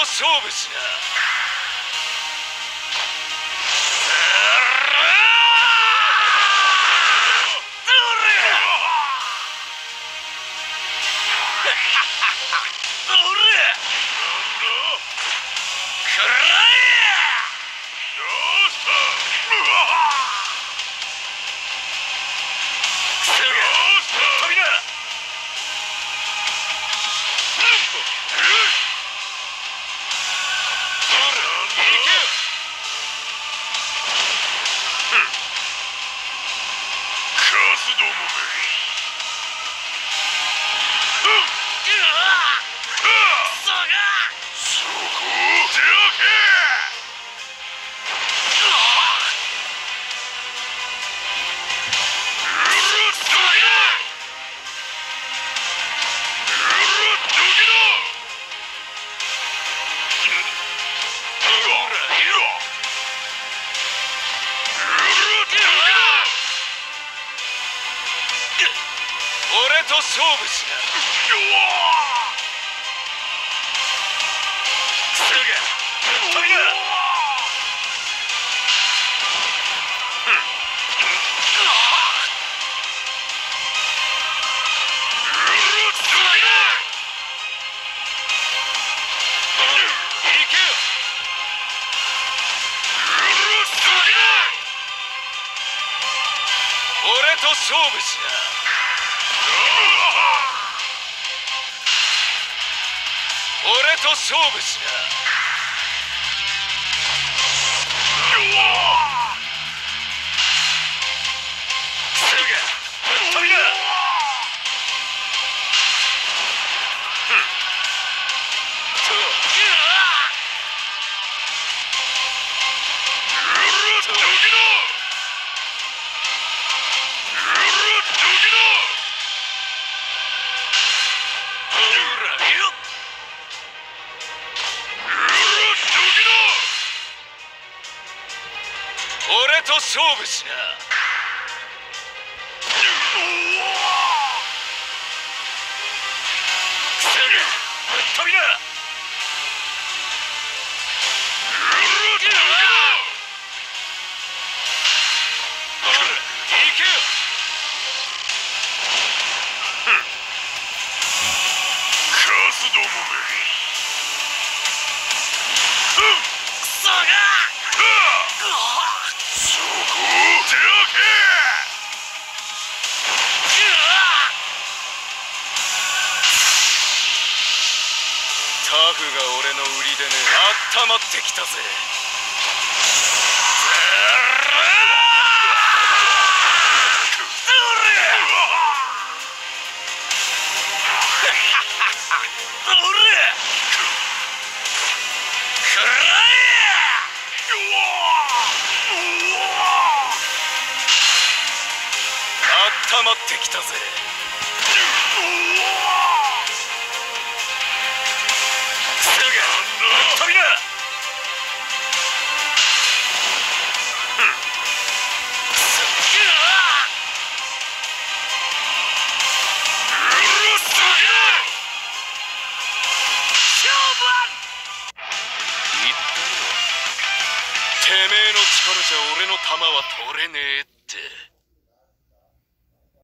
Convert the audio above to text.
勝負しな。俺と勝負しな。すぐ飛びな。俺と勝負しな。俺と勝負しな。すぐ飛びな。俺と勝負しな。すぐ飛びな。行けよ。カスどもめ。クソが。タフが俺の売りでね。あったまってきたぜ。あったまってきたぜ。飛びな。てめえの力じゃ俺の弾は取れねえって。